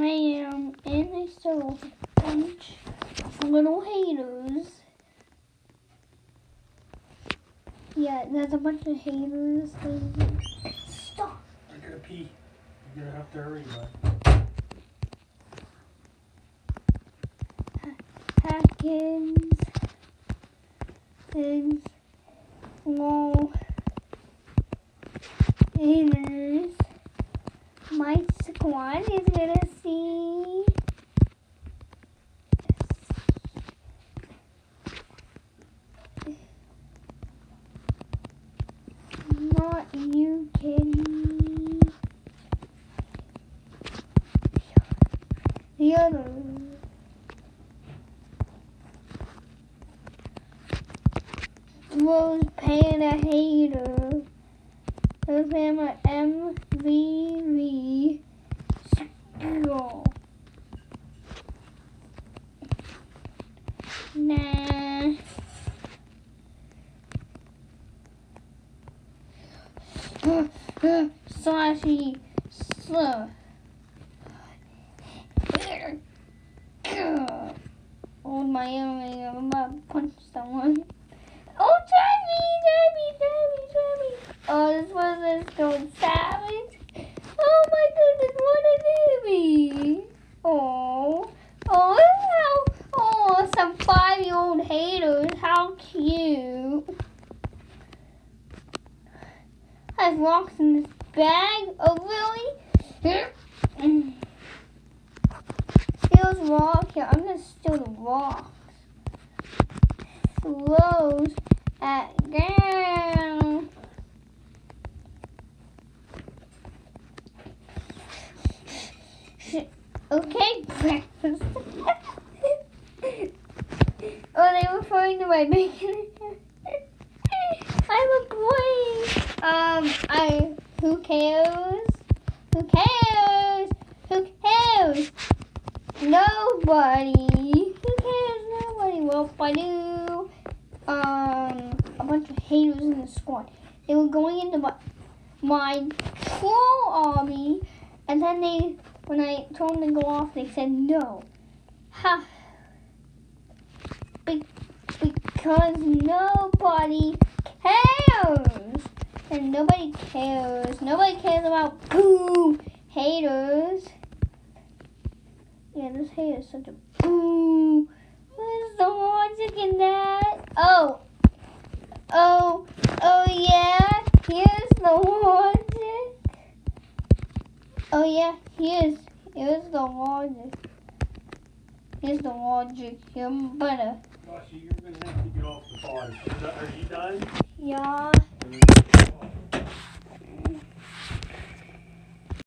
I am, and I still have a bunch of little haters. Yeah, there's a bunch of haters. Stop. I gotta pee. You're gonna have to hurry, bud. Hackins and small haters. My squad is gonna see. Not you, kitty. The other. Rose paying a hater. Rose paying a MVV. Girl. Nah. Saucy. Oh, my enemy. I'm about to punch someone. Oh, Tabby. Oh, this was going savage. Oh, my goodness. What a newbie. Oh, some 5-year-old haters. How cute. I have rocks in this bag. Oh, really? Steals rock. Here, I'm going to steal the rocks. Throws at down. Okay, breakfast. Oh, they were throwing to my bacon. I'm a boy. Who cares? Who cares? Who cares? Nobody. Who cares? Nobody. Well, I do. A bunch of haters in the squad. They were going into my troll army, and then when I told them to go off, they said no. Ha. Because nobody cares. And nobody cares. Nobody cares about boo haters. Yeah, this hater is such a boo. Where's the logic in that? Oh yeah. Here's the logic. Oh yeah, here's the logic. Here's the logic. You're better. Gosh, you're gonna have to get off the phone. Are you done? Yeah.